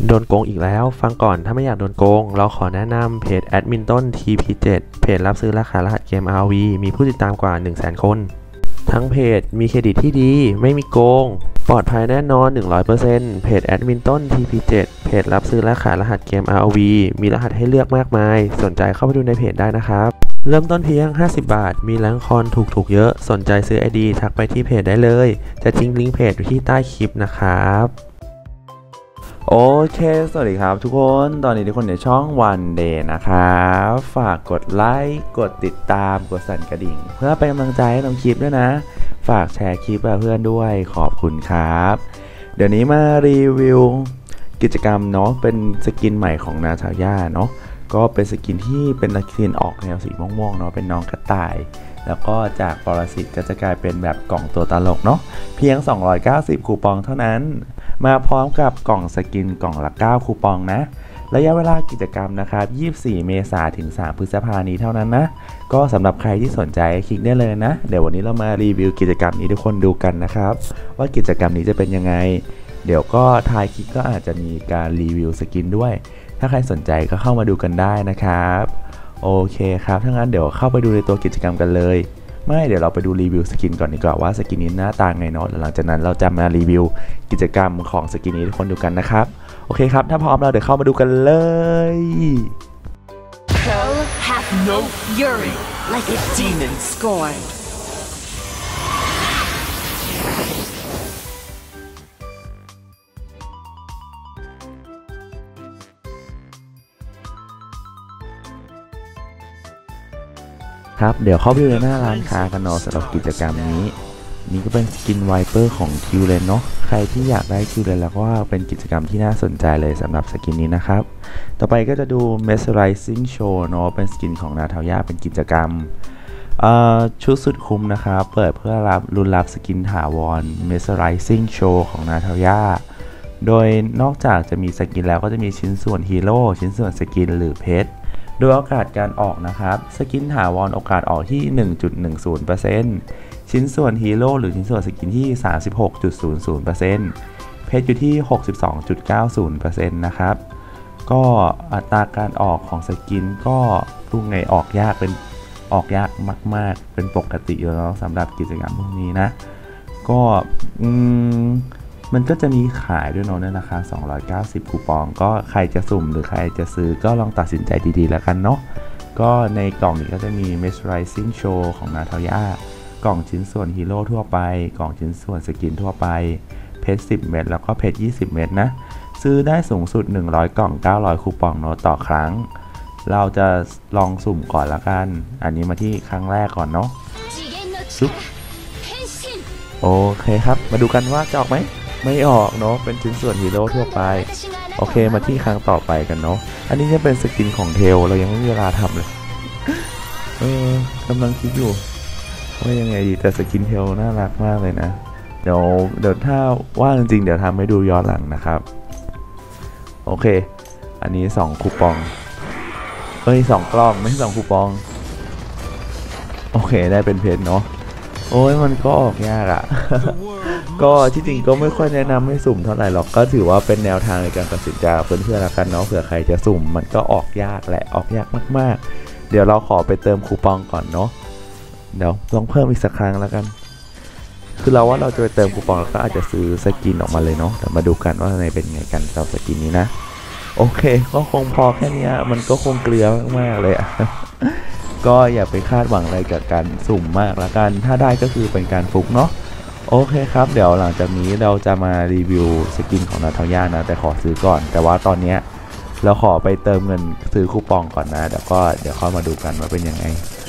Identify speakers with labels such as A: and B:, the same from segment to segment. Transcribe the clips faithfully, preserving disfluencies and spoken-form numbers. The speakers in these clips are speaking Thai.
A: โดนโกงอีกแล้วฟังก่อนถ้าไม่อยากโดนโกงเราขอแนะนำเพจแอดมินต้น ที พี เจ็ด เพจรับซื้อราคารหัสเกม อาร์ โอ วี มีผู้ติดตามกว่า หนึ่งแสน คนทั้งเพจมีเครดิตที่ดีไม่มีโกงปลอดภัยแน่นอน หนึ่งร้อยเปอร์เซ็นต์ เพจแอดมินต้น ที พี เจ็ด เพจรับซื้อและขายรหัสเกม อาร์ โอ วี มีรหัสให้เลือกมากมายสนใจเข้าไปดูในเพจได้นะครับเริ่มต้นเพียงห้าสิบบาทมีแรงคอนถูกๆเยอะสนใจซื้อ ไอ ดี ทักไปที่เพจได้เลยจะทิ้งลิงก์เพจอยู่ที่ใต้คลิปนะครับโอเคสวัสดีครับทุกคนตอนนี้ทุกคนในช่อง One Day นะครับฝากกดไลค์กดติดตามกดสั่นกระดิ่งเพื่อเป็นกำลังใจให้น้องคลิปด้วยนะฝากแชร์คลิปกับเพื่อนด้วยขอบคุณครับเดี๋ยวนี้มารีวิวกิจกรรมเนาะเป็นสกินใหม่ของนาทาย่าเนาะก็เป็นสกินที่เป็นสกินออกแนวสีม่วงๆเนาะเป็นน้องกระต่ายแล้วก็จากปรสิตก็จะกลายเป็นแบบกล่องตัวตลกเนาะเพียงสองร้อยเก้าสิบคูปองเท่านั้นมาพร้อมกับกล่องสกินกล่องละเก้าคูปองนะระยะเวลากิจกรรมนะครับยี่สิบสี่เมษายนถึงสามพฤษภาคมนี้เท่านั้นนะก็สำหรับใครที่สนใจคลิกได้เลยนะเดี๋ยววันนี้เรามารีวิวกิจกรรมนี้ทุกคนดูกันนะครับว่ากิจกรรมนี้จะเป็นยังไงเดี๋ยวก็ท้ายคลิปก็อาจจะมีการรีวิวสกินด้วยถ้าใครสนใจก็เข้ามาดูกันได้นะครับโอเคครับถ้างั้นเดี๋ยวเข้าไปดูในตัวกิจกรรมกันเลยไม่เดี๋ยวเราไปดูรีวิวสกินก่อนดีกว่าว่าสกินนี้หน้าตาไงเนาะหลังจากนั้นเราจะมารีวิวกิจกรรมของสกินนี้ทุกคนดูกันนะครับโอเคครับถ้าพร้อมเราเดี๋ยวเข้ามาดูกันเลย
B: Hell hath no fury like a demon scorned.
A: ครับเดี๋ยวเข้าไปดูในหน้าร้านค้ากันเนาะสำหรับกิจกรรมนี้นี่ก็เป็นสกินไวเปอร์ของคิวเลนเนาะใครที่อยากได้คิวเลนแล้วก็เป็นกิจกรรมที่น่าสนใจเลยสำหรับสกินนี้นะครับต่อไปก็จะดู Mesmerizing Show เนาะเป็นสกินของนาทาย่าเป็นกิจกรรมชุดสุดคุ้มนะครับเปิดเพื่อรับลุ้นรับสกินถาวร Mesmerizing Show ของนาทาย่าโดยนอกจากจะมีสกินแล้วก็จะมีชิ้นส่วนฮีโร่ชิ้นส่วนสกินหรือเพชรโดยโอกาสการออกนะครับสกินถาวรโอกาสออกที่ หนึ่งจุดหนึ่งศูนย์เปอร์เซ็นต์ ชิ้นส่วนฮีโร่หรือชิ้นส่วนสกินที่ สามสิบหกจุดศูนย์ศูนย์เปอร์เซ็นต์ เพชรอยู่ที่ หกสิบสองจุดเก้าศูนย์เปอร์เซ็นต์ นะครับก็อัตราการออกของสกินก็พูดไงออกยากเป็นออกยากมากๆเป็นปกติอยู่แล้วสำหรับกิจกรรมพวกนี้นะก็อืมมันก็จะมีขายด้วยเนาะในราคาสองร้อยเก้าสิบคูปองก็ใครจะสุ่มหรือใครจะซื้อก็ลองตัดสินใจดีๆแล้วกันเนาะก็ในกล่องนี้ก็จะมี Mesmerizing Show ของนาทาย่ากล่องชิ้นส่วนฮีโร่ทั่วไปกล่องชิ้นส่วนสกินทั่วไปเพชรสิบเม็ดแล้วก็เพชรยี่สิบเม็ดนะซื้อได้สูงสุดหนึ่งร้อยกล่องเก้าร้อยคูปองเนาะต่อครั้งเราจะลองสุ่มก่อนละกันอันนี้มาที่ครั้งแรกก่อนเนาะโอเคครับมาดูกันว่าจะออกไหมไม่ออกเนาะเป็นชิ้นส่วนฮีโร่ทั่วไปโอเคมาที่ครั้งต่อไปกันเนาะอันนี้จะเป็นสกินของเทลเรายังไม่มีเวลาทำเลยเออกำลังคิดอยู่ว่ายังไงดีแต่สกินเทลน่ารักมากเลยนะเดี๋ยวเดี๋ยวถ้าว่างจริงๆเดี๋ยวทำให้ดูย้อนหลังนะครับโอเคอันนี้สองคูปองเอ้ยสองกล้องไม่ใช่สองคูปองโอเคได้เป็นเพชรเนาะโอ้ยมันก็ออกยากอะ่ะ ก็ที่จริงก็ไม่ค่อยแนะนำให้สุ่มเท่าไหร่หรอกก็ถือว่าเป็นแนวทางในการตัดสินใจเพื่อนๆละกันเนาะเผื่อใครจะสุ่มมันก็ออกยากแหละออกยากมากๆเดี๋ยวเราขอไปเติมคูปองก่อนเนาะเดี๋ยวลองเพิ่มอีกสักครั้งแล้วกันคือเราว่าเราจะไปเติมคูปองแล้วก็อาจจะซื้อสกินออกมาเลยเนาะเดี๋ยวมาดูกันว่าในเป็นไงกันกับสกินนี้นะโอเคก็คงพอแค่นี้มันก็คงเกลือมากๆเลยอะ ก็อย่าไปคาดหวังอะไรกับการสุ่มมากละกันถ้าได้ก็คือเป็นการฟุกเนาะโอเคครับเดี๋ยวหลังจากนี้เราจะมารีวิวสกินของนาทาย่านะแต่ขอซื้อก่อนแต่ว่าตอนนี้เราขอไปเติมเงินซื้อคูปองก่อนนะเดี๋ยวก็เดี๋ยวค่อยมาดูกันว่าเป็นยังไง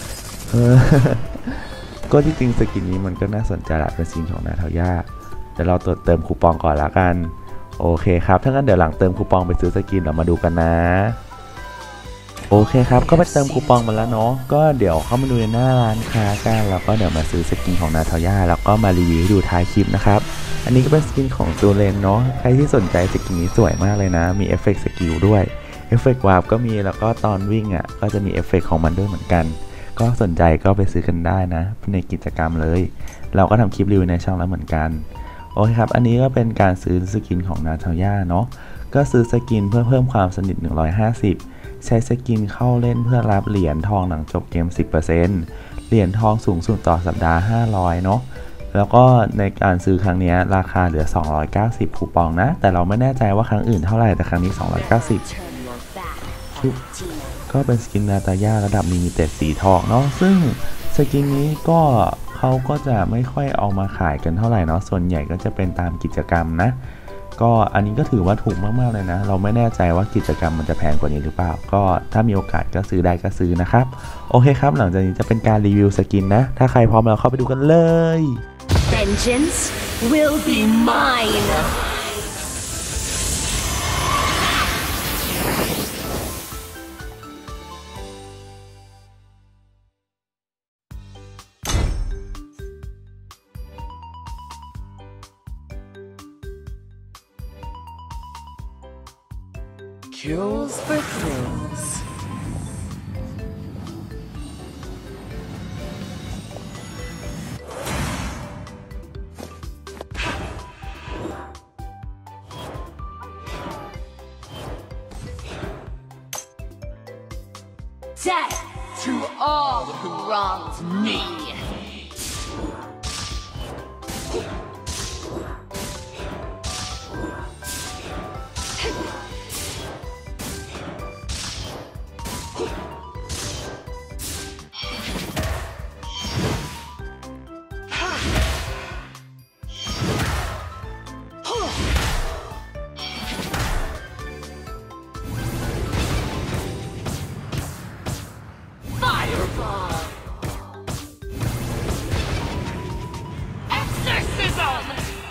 A: ก็ที่จริงสกินนี้มันก็น่าสนใจละเป็นสกินของนาทาย่าเดี๋ยวเราตรวจเติมคูปองก่อนละกันโอเคครับถ้างั้นเดี๋ยวหลังเติมคูปองไปซื้อสกินเรามาดูกันนะโอเคครับก็ไปเติมคูปองมาแล้วเนาะก็เดี๋ยวเข้ามาดูในหน้าร้านค้ากันแล้วก็เดี๋ยวมาซื้อสกินของนาทาย่าแล้วก็มารีวิวดูท้ายคลิปนะครับอันนี้ก็เป็นสกินของจูเลนเนาะใครที่สนใจสกินนี้สวยมากเลยนะมีเอฟเฟกต์สกิลด้วยเอฟเฟกต์วาร์ปก็มีแล้วก็ตอนวิ่งอ่ะก็จะมีเอฟเฟกต์ของมันด้วยเหมือนกันก็สนใจก็ไปซื้อกันได้นะในกิจกรรมเลยเราก็ทำคลิปรีวิวในช่องแล้วเหมือนกันโอเคครับอันนี้ก็เป็นการซื้อสกินของนาทาย่าเนาะ
C: ก็ซื้อสกินเพื่อเพิ่มความสนิทหนึ่งร้อยห้าสิบใช้สกินเข้าเล่นเพื่อรับเหรียญทองหลังจบเกม สิบเปอร์เซ็นต์ เหรียญทองสูงสุดต่อสัปดาห์ห้าร้อยเนาะแล้วก็ในการซื้อครั้งนี้ราคาเหลือสองร้อยเก้าสิบคูปองนะแต่เราไม่แน่ใจว่าครั้งอื่นเท่าไหร่แต่ครั้งนี้สองร้อยเก้าสิบก็เป็นสกินนาตาย่าระดับลิมิเต็ดสีทองเนาะซึ่งสกินนี้ก็เขาก็จะไม่ค่อยเอามาขายกันเท่าไหร่เนาะส่วนใหญ่ก็จะเป็นตามกิจกรรมนะก็อันนี้ก็ถือว่าถูกมากๆเลยนะเราไม่แน่ใจว่ากิจกรรมมันจะแพงกว่านี้หรือเปล่าก็ถ้ามีโอกาสก็ซื้อได้ก็ซื้อนะครับโอเคครับหลังจากนี้จะเป็นการรีวิวสกินนะถ้าใครพร้อมแล้วเข้าไปดูกันเลย
B: Vengeance will be mine. Kills for thrills. Death to all who wronged me. Fireball! Exorcism!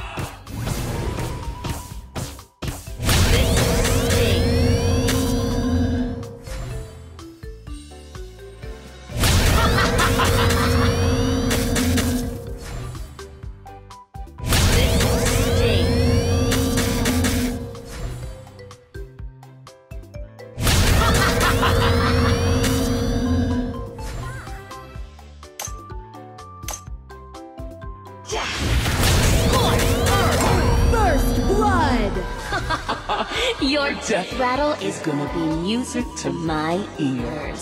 B: First blood! Your death rattle is gonna be music to my ears.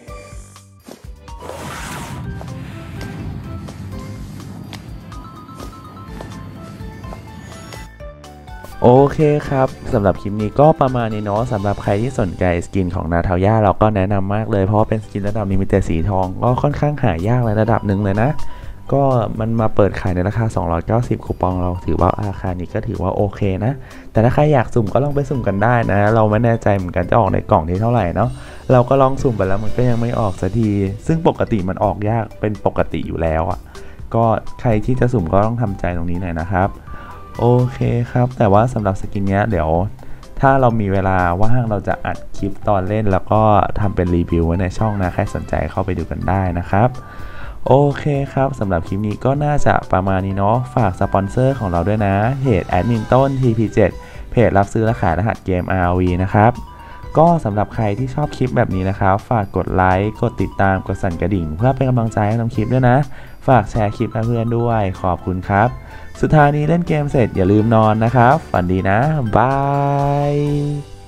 C: โอเคครับสำหรับคลิปนี้ก็ประมาณนี้เนาะสำหรับใครที่สนใจสกินของนาทาย่าเราก็แนะนำมากเลยเพราะเป็นสกินระดับลิมิเต็ดสีทองก็ค่อนข้างหายากในระดับหนึ่งเลยนะก็มันมาเปิดขายในราคาสองร้อยเก้าสิบคูปองเราถือว่าราคานี้ก็ถือว่าโอเคนะแต่ถ้าใครอยากสุ่มก็ลองไปสุ่มกันได้นะเราไม่แน่ใจเหมือนกันจะออกในกล่องที่เท่าไหร่เนาะเราก็ลองสุ่มไปแล้วมันก็ยังไม่ออกสักทีซึ่งปกติมันออกยากเป็นปกติอยู่แล้วอ่ะก็ใครที่จะสุ่มก็ต้องทำใจตรงนี้หน่อยนะครับโอเคครับแต่ว่าสำหรับสกินเนี้ยเดี๋ยวถ้าเรามีเวลาว่างเราจะอัดคลิปตอนเล่นแล้วก็ทำเป็นรีวิวไว้ในช่องนะใครสนใจเข้าไปดูกันได้นะครับโอเคครับสำหรับคลิปนี้ก็น่าจะประมาณนี้เนาะฝากสปอนเซอร์ของเราด้วยนะเพจแอดมินต้น ที พี เจ็ด เพจรับซื้อและขายรหัสเกม อาร์ วี นะครับก็สำหรับใครที่ชอบคลิปแบบนี้นะครับฝากกดไลค์กดติดตามกดสั่นกระดิ่งเพื่อเป็นกำลังใจให้ทำคลิปด้วยนะฝากแชร์คลิปให้เพื่อนด้วยขอบคุณครับสุดท้ายนี้เล่นเกมเสร็จอย่าลืมนอนนะครับฝันดีนะบาย